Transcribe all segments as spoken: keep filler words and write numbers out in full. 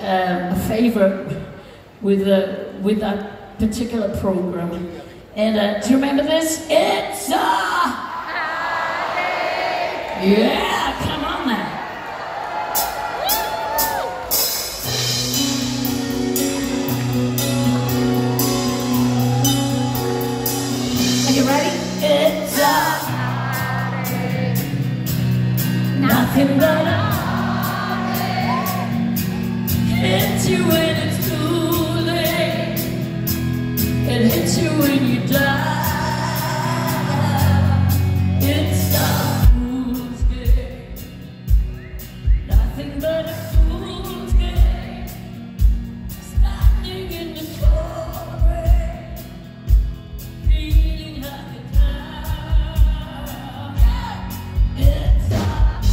um, a favor with uh, with that particular program. And uh, do you remember this? It's a yeah, come on now. Are you ready? It's a nothing but a hits you when it's too late. It hits you when you die. It's a fool's game. Nothing but a fool's game. Standing in the cold rain, feeling like a clown. It's a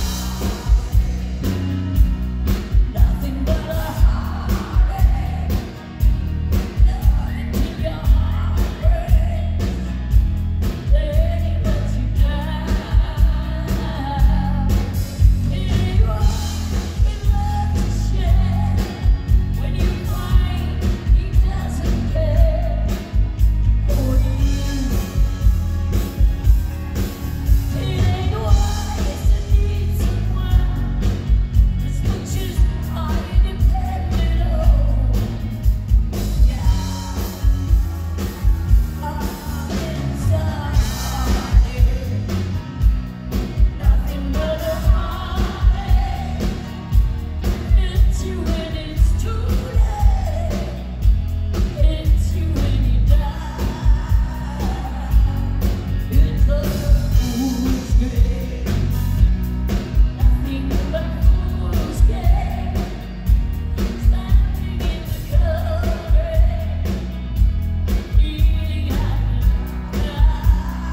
nothing but a heartache. Until your heart breaks, they let you down. It won't be love to share. When you find he doesn't care for you, it ain't wise to need someone as much as I depended on. Yeah, I'm inside. Nothing but a heartache. Hits you when it's too late. Hits you when you die. It's a fool's game. Nothing but a fool's game. Standing in the cold rain, feeling like a clown.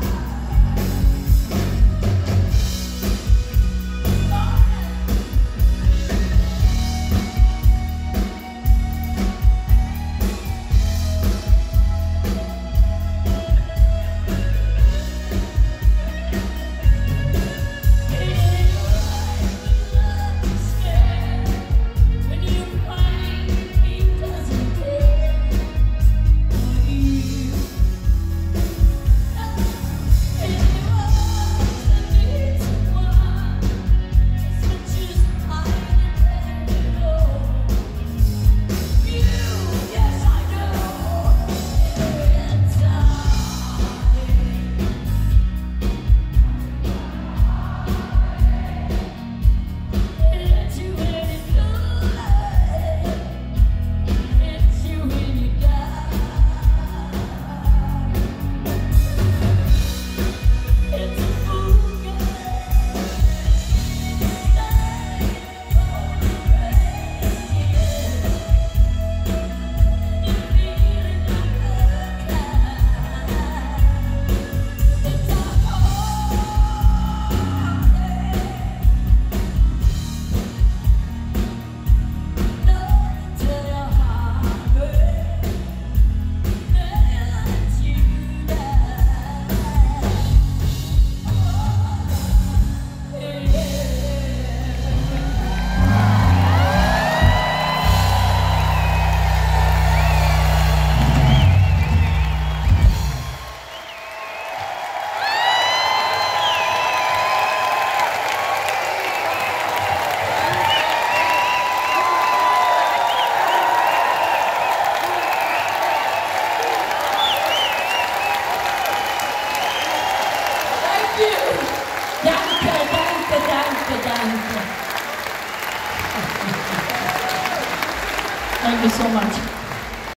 When you find he doesn't care for you, it was to need someone as much as I depended on you. Yes, I know. It's hits you when it's too late. Hits you when you die. It's a fool's game. Stay for the rain. You're feeling like a clown. It's a not till your heart breaks, they let you down. Thank you. Danke, danke, danke, danke. Thank you so much.